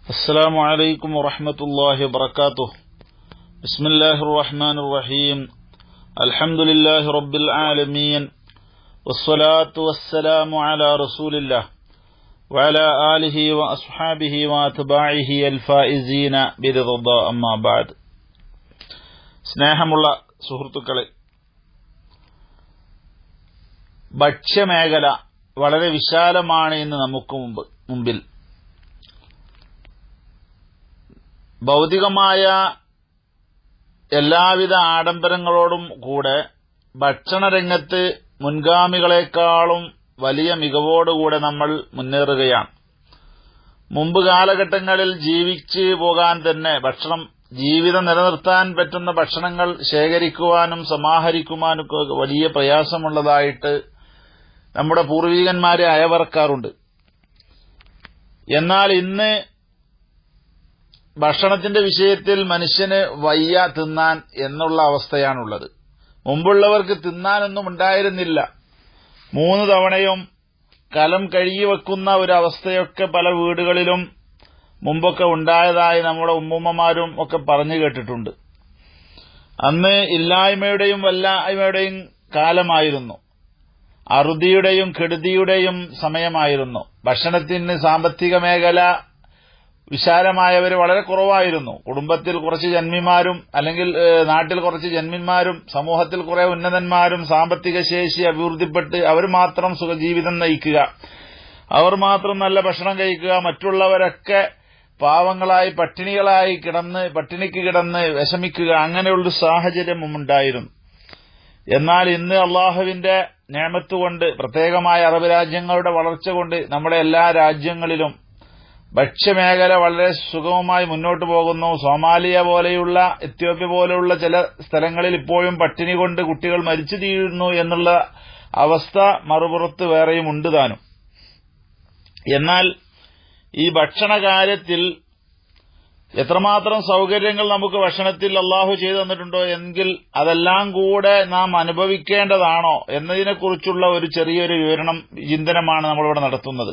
السلام عليكم ورحمة الله وبركاته. بسم الله الرحمن الرحيم. الحمد لله رب العالمين، والصلاة والسلام على رسول الله وعلى آله وأصحابه وأتباعه الفائزين برضا الله. أما بعد. സ്നേഹമുള്ള സുഹൃത്തുക്കളെ, ഭക്ഷ്യമേഖല വളരെ വിശാലമാണ് ഇന്ന് നമുക്ക് മുമ്പിൽ. ഭൗതികമായ എല്ലാവിധ ആഡംബരങ്ങളോടും കൂടെ ഭക്ഷണരംഗത്ത് മുൻഗാമികളെക്കാളും വലിയ മികവോടുകൂടെ നമ്മൾ മുന്നേറുകയാണ്. മുമ്പ് കാലഘട്ടങ്ങളിൽ ജീവിച്ചു പോകാൻ തന്നെ ജീവിതം നിലനിർത്താൻ പറ്റുന്ന ഭക്ഷണങ്ങൾ ശേഖരിക്കുവാനും സമാഹരിക്കുവാനും വലിയ പ്രയാസമുള്ളതായിട്ട് നമ്മുടെ പൂർവികന്മാരെ അയവറക്കാറുണ്ട്. എന്നാൽ ഇന്ന് ഭക്ഷണത്തിന്റെ വിഷയത്തിൽ മനുഷ്യന് വയ്യ തിന്നാൻ എന്നുള്ള അവസ്ഥയാണുള്ളത്. മുമ്പുള്ളവർക്ക് തിന്നാനൊന്നും ഉണ്ടായിരുന്നില്ല. 3 തവണയും കലം കഴുകി വെക്കുന്ന ഒരവസ്ഥയൊക്കെ പല വീടുകളിലും മുമ്പൊക്കെ ഉണ്ടായതായി നമ്മുടെ ഉമ്മുമ്മമാരും ഒക്കെ പറഞ്ഞു കേട്ടിട്ടുണ്ട്. അന്ന് ഇല്ലായ്മയുടെയും വല്ലായ്മയുടെയും കാലമായിരുന്നു. അറുതിയുടെയും കെടുതിയുടെയും സമയമായിരുന്നു. ഭക്ഷണത്തിന് സാമ്പത്തിക മേഖല വിശാലമായവർ വളരെ കുറവായിരുന്നു. കുടുംബത്തിൽ കുറച്ച് ജന്മിമാരും അല്ലെങ്കിൽ നാട്ടിൽ കുറച്ച് ജന്മിന്മാരും സമൂഹത്തിൽ കുറെ ഉന്നതന്മാരും സാമ്പത്തിക ശേഷി അഭിവൃദ്ധിപ്പെട്ട് അവർ മാത്രം സുഖജീവിതം നയിക്കുക, അവർ മാത്രം നല്ല ഭക്ഷണം കഴിക്കുക, മറ്റുള്ളവരൊക്കെ പാവങ്ങളായി പട്ടിണിക്ക് കിടന്ന് വിഷമിക്കുക, അങ്ങനെയുള്ളൊരു സാഹചര്യം ഉണ്ടായിരുന്നു. എന്നാൽ ഇന്ന് അള്ളാഹുവിന്റെ നിഅമത്ത് കൊണ്ട്, പ്രത്യേകമായ അറബ് രാജ്യങ്ങളുടെ വളർച്ച കൊണ്ട് നമ്മുടെ എല്ലാ രാജ്യങ്ങളിലും ഭക്ഷ്യമേഖല വളരെ സുഗമമായി മുന്നോട്ടു പോകുന്നു. സോമാലിയ പോലെയുള്ള, എത്യോപ്യ പോലെയുള്ള ചില സ്ഥലങ്ങളിൽ ഇപ്പോഴും പട്ടിണി കൊണ്ട് കുട്ടികൾ മരിച്ചു തീരുന്നു എന്നുള്ള അവസ്ഥ മറുപുറത്ത് വേറെയും ഉണ്ട് താനും. എന്നാൽ ഈ ഭക്ഷണ കാര്യത്തിൽ എത്രമാത്രം സൗകര്യങ്ങൾ നമുക്ക് ഭക്ഷണത്തിൽ അള്ളാഹു ചെയ്തു തന്നിട്ടുണ്ടോ എങ്കിൽ അതെല്ലാം കൂടെ നാം അനുഭവിക്കേണ്ടതാണോ എന്നതിനെക്കുറിച്ചുള്ള ഒരു ചെറിയൊരു ചിന്തനമാണ് നമ്മളിവിടെ നടത്തുന്നത്.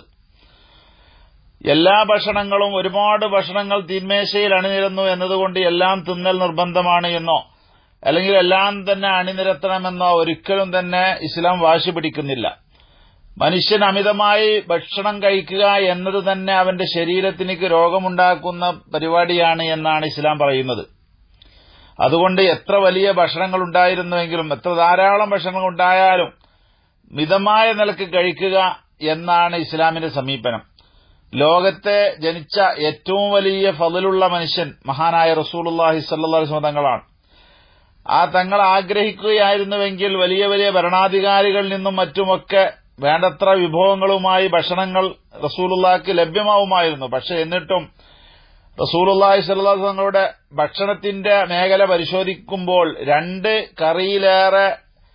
എല്ലാ ഭക്ഷണങ്ങളും, ഒരുപാട് ഭക്ഷണങ്ങൾ തീന്മേശയിൽ അണിനിരന്നു എന്നതുകൊണ്ട് എല്ലാം തിന്നൽ നിർബന്ധമാണ് എന്നോ അല്ലെങ്കിൽ എല്ലാം തന്നെ അണിനിരത്തണമെന്നോ ഒരിക്കലും തന്നെ ഇസ്ലാം വാശി പിടിക്കുന്നില്ല. മനുഷ്യൻ അമിതമായി ഭക്ഷണം കഴിക്കുക എന്നത് തന്നെ അവന്റെ ശരീരത്തിന് രോഗമുണ്ടാക്കുന്ന പരിപാടിയാണ് എന്നാണ് ഇസ്ലാം പറയുന്നത്. അതുകൊണ്ട് എത്ര വലിയ ഭക്ഷണങ്ങൾ ഉണ്ടായിരുന്നുവെങ്കിലും, എത്ര ധാരാളം ഭക്ഷണങ്ങൾ ഉണ്ടായാലും മിതമായ നിലക്ക് കഴിക്കുക എന്നാണ് ഇസ്ലാമിന്റെ സമീപനം. ലോകത്തെ ജനിച്ച ഏറ്റവും വലിയ ഫളലുള്ള മനുഷ്യൻ മഹാനായ റസൂലുള്ളാഹി സ്വല്ലല്ലാഹു അലൈഹി വസല്ലം തങ്ങളാണ്. ആ തങ്ങൾ ആഗ്രഹിക്കുകയായിരുന്നുവെങ്കിൽ വലിയ വലിയ ഭരണാധികാരികളിൽ നിന്നും മറ്റുമൊക്കെ വേണ്ടത്ര വിഭവങ്ങളുമായി ഭക്ഷണങ്ങൾ റസൂലുള്ളാഹിക്ക് ലഭ്യമാവുമായിരുന്നു. പക്ഷെ എന്നിട്ടും റസൂലുള്ളാഹി സ്വല്ലല്ലാഹു അലൈഹി വസല്ലം തങ്ങളുടെ ഭക്ഷണത്തിന്റെ മേഖല പരിശോധിക്കുമ്പോൾ 2 കറിയിലേറെ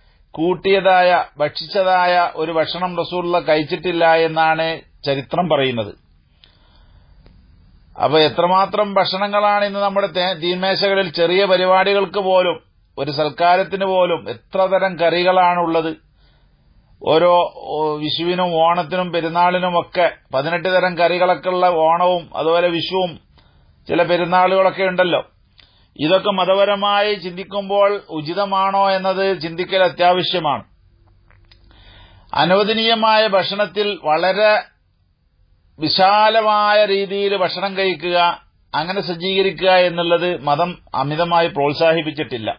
ഭക്ഷിച്ചതായ ഒരു ഭക്ഷണം റസൂലുള്ളാഹി കഴിച്ചിട്ടില്ല എന്നാണ് ചരിത്രം പറയുന്നത്. അപ്പൊ എത്രമാത്രം ഭക്ഷണങ്ങളാണ് ഇന്ന് നമ്മുടെ തീന്മേശകളിൽ. ചെറിയ പരിപാടികൾക്ക് പോലും, ഒരു സൽക്കാരത്തിന് പോലും എത്ര തരം കറികളാണുള്ളത്. ഓരോ വിഷുവിനും ഓണത്തിനും പെരുന്നാളിനുമൊക്കെ 18 തരം കറികളൊക്കെ ഉള്ള ഓണവും അതുപോലെ വിഷുവും ചില പെരുന്നാളുകളൊക്കെ ഉണ്ടല്ലോ. ഇതൊക്കെ മതപരമായി ചിന്തിക്കുമ്പോൾ ഉചിതമാണോ എന്നത് ചിന്തിക്കൽ അത്യാവശ്യമാണ്. അനുവദനീയമായ ഭക്ഷണത്തിൽ വളരെ വിശാലമായ രീതിയിൽ ഭക്ഷണം കഴിക്കുക, അങ്ങനെ സജ്ജീകരിക്കുക എന്നുള്ളത് മതം അമിതമായി പ്രോത്സാഹിപ്പിച്ചിട്ടില്ല.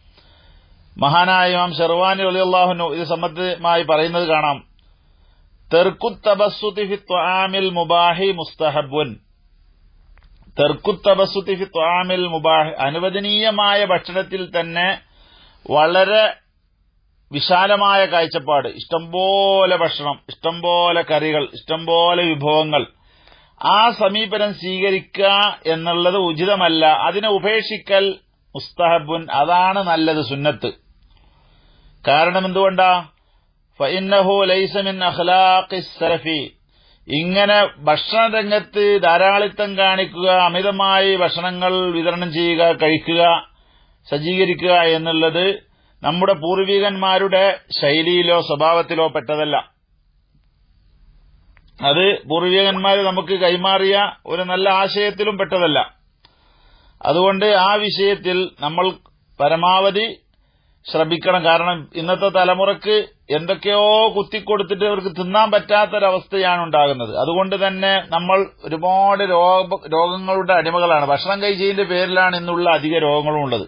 മഹാനായ ഇമാം ശർവാനി റളിയല്ലാഹു അൻഹു ഇത് സംബന്ധമായി പറയുന്നത് കാണാം. തർക്കുത് തബസ്സുതി ഫി ത്വആമിൽ മുബാഹി മുസ്തഹബ്ബുൻ. തർക്കുത് തബസ്സുതി ഫി ത്വആമിൽ മുബാഹി, അനുവദനീയമായ ഭക്ഷണത്തിൽ തന്നെ വളരെ വിശാലമായ കാഴ്ചപ്പാട്, ഇഷ്ടംപോലെ ഭക്ഷണം, ഇഷ്ടംപോലെ കറികൾ, ഇഷ്ടംപോലെ വിഭവങ്ങൾ, ആ സമീപനം സ്വീകരിക്കുക എന്നുള്ളത് ഉചിതമല്ല. അതിനെ ഉപേക്ഷിക്കൽ മുസ്തഹബുൻ, അതാണ് നല്ലത്, സുന്നത്ത്. കാരണം എന്തുകൊണ്ടാ? ഫഇന്നഹു ലൈസ മിൻ അഖ്ലാഖിസ് സലഫി. ഇങ്ങനെ ഭക്ഷണരംഗത്ത് ധാരാളിത്തം കാണിക്കുക, അമിതമായി ഭക്ഷണങ്ങൾ വിതരണം ചെയ്യുക, കഴിക്കുക, സജ്ജീകരിക്കുക എന്നുള്ളത് നമ്മുടെ പൂർവികന്മാരുടെ ശൈലിയിലോ സ്വഭാവത്തിലോ പെട്ടതല്ല. അത് പൂർവികന്മാർ നമുക്ക് കൈമാറിയ ഒരു നല്ല ആശയത്തിലും പെട്ടതല്ല. അതുകൊണ്ട് ആ വിഷയത്തിൽ നമ്മൾ പരമാവധി ശ്രമിക്കണം. കാരണം ഇന്നത്തെ തലമുറക്ക് എന്തൊക്കെയോ കുത്തിക്കൊടുത്തിട്ട് അവർക്ക് തിന്നാൻ പറ്റാത്തൊരവസ്ഥയാണ് ഉണ്ടാകുന്നത്. അതുകൊണ്ട് തന്നെ നമ്മൾ ഒരുപാട് രോഗങ്ങളുടെ അടിമകളാണ്. ഭക്ഷണം കഴിച്ചതിന്റെ പേരിലാണ് ഇന്നുള്ള അധിക രോഗങ്ങളും ഉള്ളത്.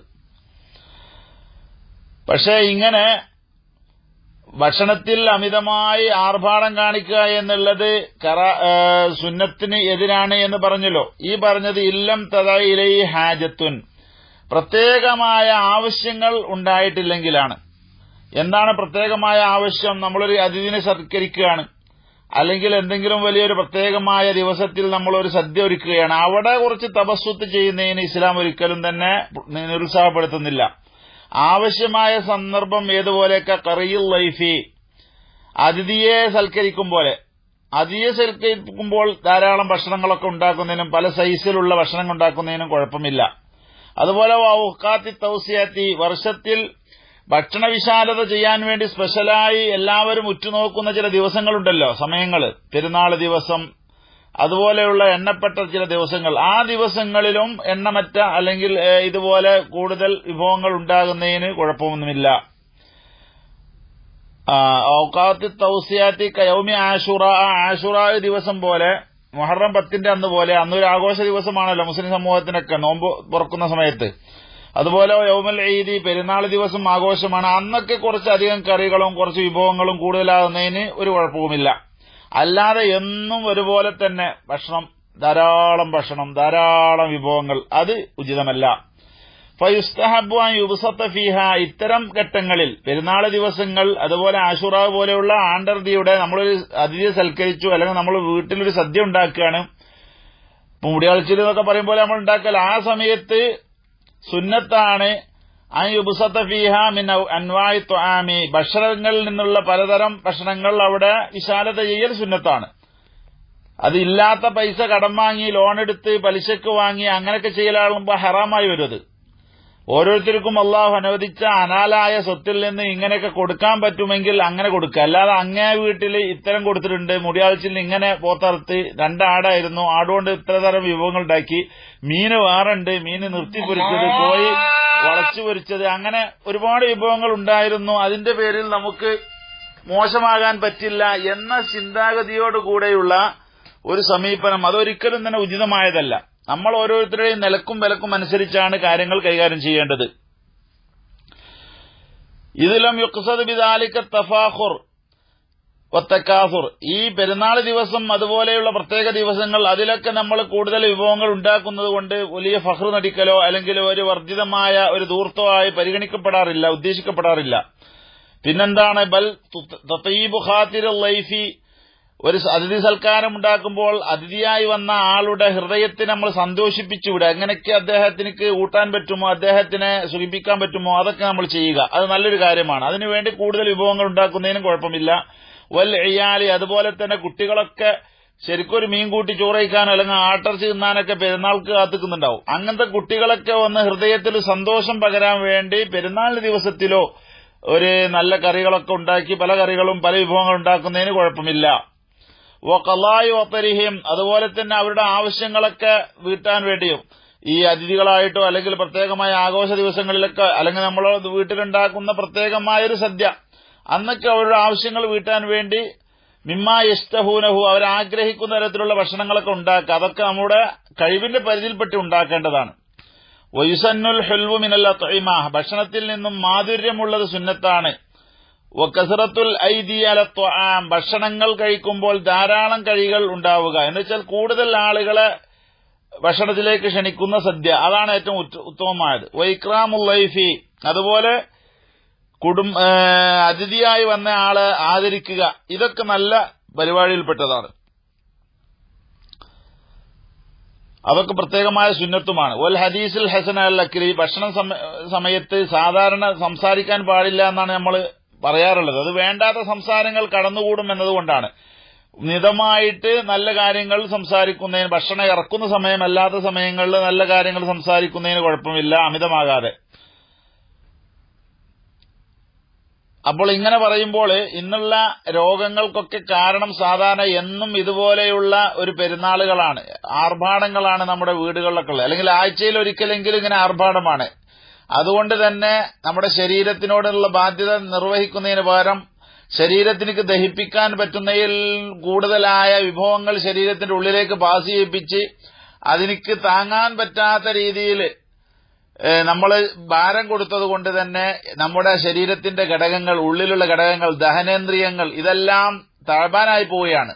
പക്ഷേ ഇങ്ങനെ ഭക്ഷണത്തിൽ അമിതമായി ആർഭാടം കാണിക്കുക എന്നുള്ളത് സുന്നത്തിന് എതിരാണ് എന്ന് പറഞ്ഞല്ലോ. ഈ പറഞ്ഞത് ഇല്ലം തദഇലൈ ഹാജത്തുൻ, പ്രത്യേകമായ ആവശ്യങ്ങൾ ഉണ്ടായിട്ടില്ലെങ്കിലാണ്. എന്താണ് പ്രത്യേകമായ ആവശ്യം? നമ്മളൊരു അതിഥിനെ സത്കരിക്കുകയാണ്, അല്ലെങ്കിൽ എന്തെങ്കിലും വലിയൊരു പ്രത്യേകമായ ദിവസത്തിൽ നമ്മളൊരു സദ്യ ഒരുക്കുകയാണ്. അവിടെ കുറച്ച് തപസ്സുത്ത് ചെയ്യുന്നതിന് ഇസ്ലാം ഒരിക്കലും തന്നെ നിരുത്സാഹപ്പെടുത്തുന്നില്ല. ആവശ്യമായ സന്ദർഭം ഏതുപോലെയൊക്കെ ഖറിയുൽ ലൈഫി, അതിഥിയെ സൽക്കരിക്കും പോലെ. അതിഥിയെ സൽക്കരിക്കുമ്പോൾ ധാരാളം ഭക്ഷണങ്ങളൊക്കെ ഉണ്ടാക്കുന്നതിനും പല സൈസിലുള്ള ഭക്ഷണം ഉണ്ടാക്കുന്നതിനും കുഴപ്പമില്ല. അതുപോലെ ഔഖാത്തി തൗസിയത്തി, വർഷത്തിൽ ഭക്ഷണ വിശാലത ചെയ്യാൻ വേണ്ടി സ്പെഷ്യലായി എല്ലാവരും ഉറ്റുനോക്കുന്ന ചില ദിവസങ്ങളുണ്ടല്ലോ, സമയങ്ങൾ, പെരുന്നാൾ ദിവസം, അതുപോലെയുള്ള എണ്ണപ്പെട്ട ചില ദിവസങ്ങൾ. ആ ദിവസങ്ങളിലും എണ്ണമറ്റ അല്ലെങ്കിൽ ഇതുപോലെ കൂടുതൽ വിഭവങ്ങൾ ഉണ്ടാകുന്നതിന് കുഴപ്പമൊന്നുമില്ല. ഔഖാത്തി തൗസിയാത്തി കയൗമി ആശുറ, ആശുറ ദിവസം പോലെ, മുഹറം 10 അന്ന് പോലെ, അന്നൊരു ആഘോഷ ദിവസമാണല്ലോ മുസ്ലിം സമൂഹത്തിനൊക്കെ നോമ്പ് തുറക്കുന്ന സമയത്ത്. അതുപോലെ യൗമുൽ ഈദ്, പെരുന്നാൾ ദിവസം ആഘോഷമാണ്. അന്നൊക്കെ കുറച്ചധികം കറികളും കുറച്ച് വിഭവങ്ങളും കൂടുതലാകുന്നതിന് ഒരു കുഴപ്പവുമില്ല. അല്ലാതെ എന്നും ഒരുപോലെ തന്നെ ഭക്ഷണം, ധാരാളം വിഭവങ്ങൾ, അത് ഉചിതമല്ല. ഫയുസ്തഹബ്ബു അൻ യുബ്സത ഫീഹ, ഇത്തരം ഘട്ടങ്ങളിൽ പെരുന്നാൾ ദിവസങ്ങൾ, അതുപോലെ ആശുറ പോലെയുള്ള ആണ്ടർദിയുടെ നമ്മളൊരു അതിഥിയെ സൽക്കരിച്ചു, അല്ലെങ്കിൽ നമ്മൾ വീട്ടിലൊരു സദ്യ ഉണ്ടാക്കുകയാണ്, മുടിയാഴ്ചയിൽ എന്നൊക്കെ പറയുമ്പോൾ നമ്മൾ ഉണ്ടാക്കൽ, ആ സമയത്ത് സുന്നത്താണ് അൻ യുബ്സത ഫീഹ മിൻ അൻവാഇ തുആമി, ഭക്ഷണങ്ങളിൽ നിന്നുള്ള പലതരം ഭക്ഷണങ്ങൾ അവിടെ വിശാലത ചെയ്യൽ സുന്നത്താണ്. അതില്ലാത്ത പൈസ കടം വാങ്ങി, ലോണെടുത്ത്, പലിശക്ക് വാങ്ങി അങ്ങനെയൊക്കെ ചെയ്യലാകുമ്പോൾ ഹറാമായി വരും. അത് ഓരോരുത്തർക്കും അള്ളാഹു അനുവദിച്ച അനാലായ സ്വത്തിൽ നിന്ന് ഇങ്ങനെയൊക്കെ കൊടുക്കാൻ പറ്റുമെങ്കിൽ അങ്ങനെ കൊടുക്കുക. അല്ലാതെ അങ്ങേ വീട്ടിൽ ഇത്തരം കൊടുത്തിട്ടുണ്ട്, മുടിയാഴ്ചയിൽ ഇങ്ങനെ പോത്തറുത്ത് 2 ആടായിരുന്നു, ആടുകൊണ്ട് ഇത്രതരം വിഭവങ്ങൾ ഉണ്ടാക്കി, മീന് വേറുണ്ട്, മീന് നിർത്തി പൊരിച്ചത്, കോഴി വളച്ചു പൊരിച്ചത്, അങ്ങനെ ഒരുപാട് വിഭവങ്ങൾ ഉണ്ടായിരുന്നു, അതിന്റെ പേരിൽ നമുക്ക് മോശമാകാൻ പറ്റില്ല എന്ന ചിന്താഗതിയോടുകൂടെയുള്ള ഒരു സമീപനം അതൊരിക്കലും തന്നെ ഉചിതമായതല്ല. നമ്മൾ ഓരോരുത്തരുടെയും നിലക്കും വിലക്കും അനുസരിച്ചാണ് കാര്യങ്ങൾ കൈകാര്യം ചെയ്യേണ്ടത്. ഇതിലും യുഖ്സദ് ബിദാലിക തഫാഖുർ വത്തക്കാസുർ, ഈ പെരുന്നാൾ ദിവസം അതുപോലെയുള്ള പ്രത്യേക ദിവസങ്ങൾ അതിലൊക്കെ നമ്മൾ കൂടുതൽ വിഭവങ്ങൾ ഉണ്ടാക്കുന്നത് കൊണ്ട് വലിയ ഫഖ്ർ നടിക്കലോ അല്ലെങ്കിൽ ഒരു വർദ്ധിതമായ ഒരു ധൂർത്തമായി പരിഗണിക്കപ്പെടാറില്ല, ഉദ്ദേശിക്കപ്പെടാറില്ല. പിന്നെന്താണ് ബൽ തതീബു ഖാതിറുൽ ലൈഫി, ഒരു അതിഥി സൽക്കാരം ഉണ്ടാക്കുമ്പോൾ അതിഥിയായി വന്ന ആളുടെ ഹൃദയത്തെ നമ്മൾ സന്തോഷിപ്പിച്ചുവിടുക. എങ്ങനെയൊക്കെ അദ്ദേഹത്തിന് ഊട്ടാൻ പറ്റുമോ, അദ്ദേഹത്തിനെ സുഖിപ്പിക്കാൻ പറ്റുമോ, അതൊക്കെ നമ്മൾ ചെയ്യുക. അത് നല്ലൊരു കാര്യമാണ്. അതിനുവേണ്ടി കൂടുതൽ വിഭവങ്ങൾ ഉണ്ടാക്കുന്നതിനും കുഴപ്പമില്ല. വൽ ഇയാലി, അതുപോലെ തന്നെ കുട്ടികളൊക്കെ ശരിക്കും ഒരു മീൻ കൂട്ടി ചോറയിക്കാനോ അല്ലെങ്കിൽ ആട്ടിറച്ചി തിന്നാനൊക്കെ പെരുന്നാൾക്ക് കാത്തുക്കുന്നുണ്ടാവും. അങ്ങനത്തെ കുട്ടികളൊക്കെ വന്ന് ഹൃദയത്തിൽ സന്തോഷം പകരാൻ വേണ്ടി പെരുന്നാളിന്റെ ദിവസത്തിലോ ഒരു നല്ല കറികളൊക്കെ ഉണ്ടാക്കി, പല കറികളും പല വിഭവങ്ങൾ ഉണ്ടാക്കുന്നതിന് കുഴപ്പമില്ല. വഖളായി വതരിഹിം, അതുപോലെ തന്നെ അവരുടെ ആവശ്യങ്ങളൊക്കെ വീട്ടാൻ വേണ്ടിയും ഈ അതിഥികളായിട്ടോ അല്ലെങ്കിൽ പ്രത്യേകമായ ആഘോഷ ദിവസങ്ങളിലൊക്കെ അല്ലെങ്കിൽ നമ്മൾ വീട്ടിലുണ്ടാക്കുന്ന പ്രത്യേകമായൊരു സദ്യ, അന്നൊക്കെ അവരുടെ ആവശ്യങ്ങൾ വീട്ടാൻ വേണ്ടി മിമ്മാ യസ്തഹൂനഹു, അവരാഗ്രഹിക്കുന്ന തരത്തിലുള്ള ഭക്ഷണങ്ങളൊക്കെ ഉണ്ടാക്കുക. അതൊക്കെ നമ്മുടെ കഴിവിന്റെ പരിധിയിൽപ്പെട്ട് ഉണ്ടാക്കേണ്ടതാണ്. വയുസന്നുൽ ഹുൽവു മിനൽ അത്ഇമ, ഭക്ഷണത്തിൽ നിന്നും മാധുര്യമുള്ളത് സുന്നത്താണ്. വകസറത്തുൽ ഐദി അല ത്വആം, ഭക്ഷണങ്ങൾ കഴിക്കുമ്പോൾ ധാരാളം കഴികൾ ഉണ്ടാവുക, എന്നുവെച്ചാൽ കൂടുതൽ ആളുകളെ ഭക്ഷണത്തിലേക്ക് ക്ഷണിക്കുന്ന സദ്യ, അതാണ് ഏറ്റവും ഉത്തമമായത്. വൈക്രാമുൽ ലൈഫി, അതുപോലെ അതിഥിയായി വന്ന ആളെ ആദരിക്കുക, ഇതൊക്കെ നല്ല പരിപാടിയിൽപ്പെട്ടതാണ്. അതൊക്കെ പ്രത്യേകമായ സുന്നത്തുമാണ്. വൽ ഹദീസുൽ ഹസൻ അൽ അക്രി, ഭക്ഷണ സമയത്ത് സാധാരണ സംസാരിക്കാൻ പാടില്ല എന്നാണ് നമ്മൾ പറയാറുള്ളത്. അത് വേണ്ടാത്ത സംസാരങ്ങൾ കടന്നുകൂടും എന്നതുകൊണ്ടാണ്. മിതമായിട്ട് നല്ല കാര്യങ്ങൾ സംസാരിക്കുന്നതിന്, ഭക്ഷണം ഇറക്കുന്ന സമയമല്ലാത്ത സമയങ്ങളിൽ നല്ല കാര്യങ്ങൾ സംസാരിക്കുന്നതിന് കുഴപ്പമില്ല, അമിതമാകാതെ. അപ്പോൾ ഇങ്ങനെ പറയുമ്പോൾ ഇന്നുള്ള രോഗങ്ങൾക്കൊക്കെ കാരണം സാധാരണ എന്നും ഇതുപോലെയുള്ള ഒരു പെരുന്നാളുകളാണ്, ആർഭാടങ്ങളാണ് നമ്മുടെ വീടുകളിലൊക്കെ ഉള്ളത്. അല്ലെങ്കിൽ ആഴ്ചയിൽ ഒരിക്കലെങ്കിലും ഇങ്ങനെ ആർഭാടമാണ്. അതുകൊണ്ട് തന്നെ നമ്മുടെ ശരീരത്തിനോടുള്ള ബാധ്യത നിർവഹിക്കുന്നതിന് പകരം ശരീരത്തിലേക്ക് ദഹിപ്പിക്കാൻ പറ്റുന്നതിൽ കൂടുതലായ വിഭവങ്ങൾ ശരീരത്തിന്റെ ഉള്ളിലേക്ക് പാസ് ചെയ്യിപ്പിച്ച് അതിനിക്ക് താങ്ങാൻ പറ്റാത്ത രീതിയിൽ നമ്മൾ ഭാരം കൊടുത്തതുകൊണ്ട് തന്നെ നമ്മുടെ ശരീരത്തിന്റെ ഘടകങ്ങൾ, ഉള്ളിലുള്ള ഘടകങ്ങൾ, ദഹനേന്ദ്രിയങ്ങൾ ഇതെല്ലാം താഴ്വാനായി പോവുകയാണ്,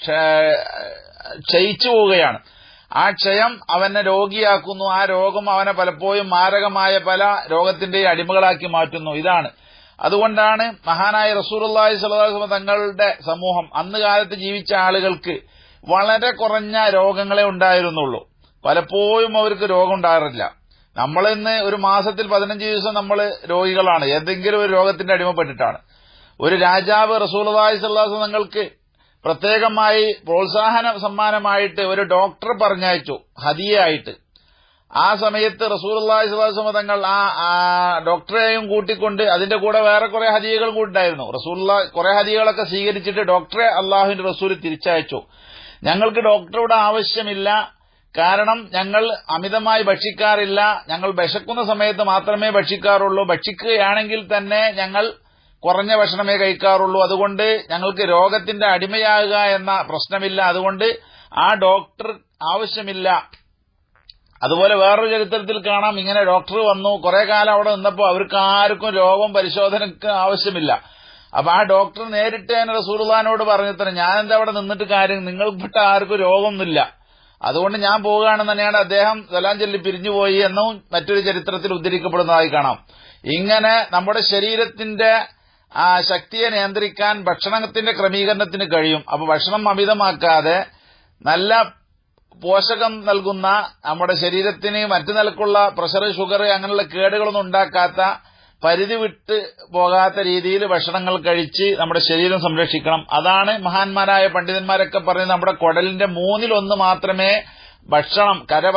ക്ഷയിച്ചു പോവുകയാണ്. ആ ക്ഷയം അവനെ രോഗിയാക്കുന്നു. ആ രോഗം അവനെ പലപ്പോഴും മാരകമായ പല രോഗത്തിന്റെയും അടിമകളാക്കി മാറ്റുന്നു. ഇതാണ്. അതുകൊണ്ടാണ് മഹാനായ റസൂലുള്ളാഹി സ്വല്ലല്ലാഹു അലൈഹി വസല്ലം തങ്ങളുടെ സമൂഹം അന്ന് കാലത്ത് ജീവിച്ച ആളുകൾക്ക് വളരെ കുറഞ്ഞ രോഗങ്ങളെ ഉണ്ടായിരുന്നുള്ളൂ. പലപ്പോഴും അവർക്ക് രോഗം ഉണ്ടാകാറില്ല. നമ്മളിന്ന് ഒരു മാസത്തിൽ 15 ദിവസം നമ്മൾ രോഗികളാണ്, ഏതെങ്കിലും ഒരു രോഗത്തിന്റെ അടിമപ്പെട്ടിട്ടാണ്. ഒരു രാജാവ് റസൂലുള്ളാഹി സ്വല്ലല്ലാഹു അലൈഹി വസല്ലം തങ്ങൾക്ക് പ്രത്യേകമായി പ്രോത്സാഹന സമ്മാനമായിട്ട് ഒരു ഡോക്ടർ പറഞ്ഞയച്ചു, ഹദിയയായിട്ട്. ആ സമയത്ത് റസൂലുള്ളാഹി സ്വല്ലല്ലാഹു അലൈഹി വസല്ലം തങ്ങൾ ആ ഡോക്ടറെയും കൂട്ടിക്കൊണ്ട് അതിന്റെ കൂടെ വേറെ കുറെ ഹദിയകൾ കൂടിണ്ടായിരുന്നു. റസൂലുള്ളാഹി കുറെ ഹദിയകളൊക്കെ സ്വീകരിച്ചിട്ട് ഡോക്ടറെ അള്ളാഹുവിന്റെ റസൂൽ തിരിച്ചയച്ചു. ഞങ്ങൾക്ക് ഡോക്ടറുടെ ആവശ്യമില്ല, കാരണം ഞങ്ങൾ അമിതമായി ഭക്ഷിക്കാറില്ല, ഞങ്ങൾ വിശക്കുന്ന സമയത്ത് മാത്രമേ ഭക്ഷിക്കാറുള്ളൂ, ഭക്ഷിക്കുകയാണെങ്കിൽ തന്നെ ഞങ്ങൾ കുറഞ്ഞ ഭക്ഷണമേ കഴിക്കാറുള്ളൂ, അതുകൊണ്ട് ഞങ്ങൾക്ക് രോഗത്തിന്റെ അടിമയാകുക എന്ന പ്രശ്നമില്ല, അതുകൊണ്ട് ആ ഡോക്ടർ ആവശ്യമില്ല. അതുപോലെ വേറൊരു ചരിത്രത്തിൽ കാണാം, ഇങ്ങനെ ഡോക്ടർ വന്നു, കുറെ കാലം അവിടെ നിന്നപ്പോൾ അവർക്ക് ആർക്കും രോഗം പരിശോധനയ്ക്ക് ആവശ്യമില്ല. അപ്പൊ ആ ഡോക്ടർ നേരിട്ട് തന്നെ റസൂലുള്ളാഹിനോട് പറഞ്ഞിട്ട്, ഞാനെന്താ അവിടെ നിന്നിട്ട് കാര്യം, നിങ്ങൾപ്പെട്ട ആർക്കും രോഗമൊന്നുമില്ല, അതുകൊണ്ട് ഞാൻ പോവുകയാണെന്ന് തന്നെയാണ് അദ്ദേഹം സലാം ചൊല്ലി പിരിഞ്ഞുപോയി എന്നും മറ്റൊരു ചരിത്രത്തിൽ ഉദ്ധരിക്കപ്പെടുന്നതായി കാണാം. ഇങ്ങനെ നമ്മുടെ ശരീരത്തിന്റെ ശക്തിയെ നിയന്ത്രിക്കാൻ ഭക്ഷണത്തിന്റെ ക്രമീകരണത്തിന് കഴിയും. അപ്പൊ ഭക്ഷണം അമിതമാക്കാതെ നല്ല പോഷകം നൽകുന്ന, നമ്മുടെ ശരീരത്തിന് മറ്റു നിലക്കുള്ള പ്രഷർ, ഷുഗർ അങ്ങനെയുള്ള കേടുകളൊന്നും ഉണ്ടാക്കാത്ത, പരിധി വിട്ട് പോകാത്ത രീതിയിൽ ഭക്ഷണങ്ങൾ കഴിച്ച് നമ്മുടെ ശരീരം സംരക്ഷിക്കണം. അതാണ് മഹാന്മാരായ പണ്ഡിതന്മാരൊക്കെ പറയുന്നത്. നമ്മുടെ കുടലിന്റെ 1/3 മാത്രമേ ഭക്ഷണം,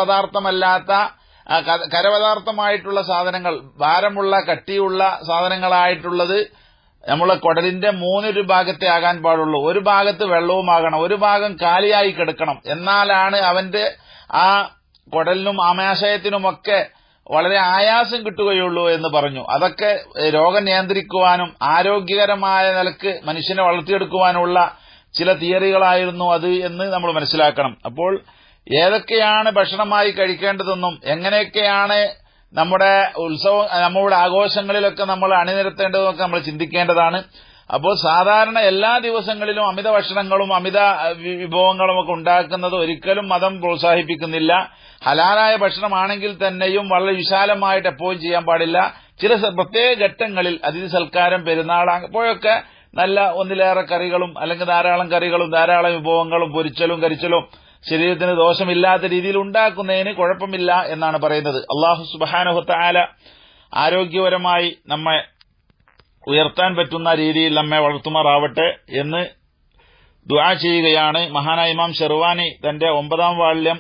കരപദാർത്ഥമായിട്ടുള്ള സാധനങ്ങൾ, ഭാരമുള്ള കട്ടിയുള്ള സാധനങ്ങളായിട്ടുള്ളത് നമ്മളെ കുടലിന്റെ 3 ഭാഗത്തെ ആകാൻ പാടുള്ളൂ. ഒരു ഭാഗത്ത് വെള്ളവുമാകണം, ഒരു ഭാഗം കാലിയായി കിടക്കണം. എന്നാലാണ് അവന്റെ ആ കുടലിനും ആമാശയത്തിനുമൊക്കെ വളരെ ആയാസം കിട്ടുകയുള്ളൂ എന്ന് പറഞ്ഞു. അതൊക്കെ രോഗം നിയന്ത്രിക്കുവാനും ആരോഗ്യകരമായ നിലക്ക് മനുഷ്യനെ വളർത്തിയെടുക്കുവാനുള്ള ചില തിയറികളായിരുന്നു അത് എന്ന് നമ്മൾ മനസ്സിലാക്കണം. അപ്പോൾ ഏതൊക്കെയാണ് ഭക്ഷണമായി കഴിക്കേണ്ടതെന്നും എങ്ങനെയൊക്കെയാണ് നമ്മുടെ നമ്മുടെ ആഘോഷങ്ങളിലൊക്കെ നമ്മൾ അണിനിരത്തേണ്ടതെന്നൊക്കെ നമ്മൾ ചിന്തിക്കേണ്ടതാണ്. അപ്പോൾ സാധാരണ എല്ലാ ദിവസങ്ങളിലും അമിത ഭക്ഷണങ്ങളും അമിത വിഭവങ്ങളും ഒക്കെ ഉണ്ടാക്കുന്നത് ഒരിക്കലും മതം പ്രോത്സാഹിപ്പിക്കുന്നില്ല. ഹലാലായ ഭക്ഷണമാണെങ്കിൽ തന്നെയും വളരെ വിശാലമായിട്ട് എപ്പോഴും ചെയ്യാൻ പാടില്ല. ചില പ്രത്യേക ഘട്ടങ്ങളിൽ, അതിഥി സൽക്കാരം, പെരുന്നാൾ, അപ്പോഴൊക്കെ നല്ല ഒന്നിലേറെ കറികളും അല്ലെങ്കിൽ ധാരാളം കറികളും ധാരാളം വിഭവങ്ങളും പൊരിച്ചലും കരിച്ചലും ശരീരത്തിന് ദോഷമില്ലാത്ത രീതിയിൽ ഉണ്ടാക്കുന്നതിന് കുഴപ്പമില്ല എന്നാണ് പറയുന്നത്. അല്ലാഹു സുബ്ഹാനഹു വ തആല ആരോഗ്യപരമായി നമ്മെ ഉയർത്താൻ പറ്റുന്ന രീതിയിൽ നമ്മെ വളർത്തുമാറാവട്ടെ എന്ന് ദുആ ചെയ്യുകയാണ്. മഹാനായ ഇമാം ഷെർവാനി തന്റെ 9ാം വാള്യം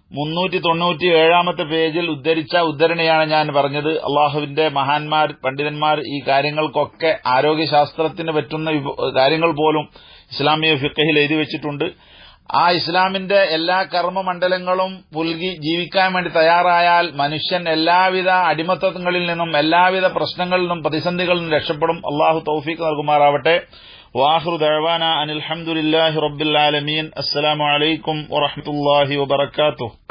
397 പേജിൽ ഉദ്ധരിച്ച ഉദ്ധരണിയാണ് ഞാൻ പറഞ്ഞത്. അള്ളാഹുവിന്റെ മഹാന്മാർ, പണ്ഡിതന്മാർ ഈ കാര്യങ്ങൾക്കൊക്കെ ആരോഗ്യശാസ്ത്രത്തിന് പറ്റുന്ന കാര്യങ്ങൾ പോലും ഇസ്ലാമിക ഫിഖഹിൽ എഴുതി വെച്ചിട്ടുണ്ട്. ആ ഇസ്ലാമിന്റെ എല്ലാ കർമ്മമണ്ഡലങ്ങളും പുൽകി ജീവിക്കാൻ വേണ്ടി തയ്യാറായാൽ മനുഷ്യൻ എല്ലാവിധ അടിമത്തങ്ങളിൽ നിന്നും എല്ലാവിധ പ്രശ്നങ്ങളിൽ നിന്നും പ്രതിസന്ധികളിൽ നിന്നും രക്ഷപ്പെടും. അള്ളാഹു തൗഫീഖ് നൽകുമാറാവട്ടെ. വാഖിറു ദഅവാന അനിൽ ഹംദുലില്ലാഹി റബ്ബിൽ ആലമീൻ. അസ്സലാമു അലൈക്കും വറഹ്മത്തുള്ളാഹി വബറകാതുഹു.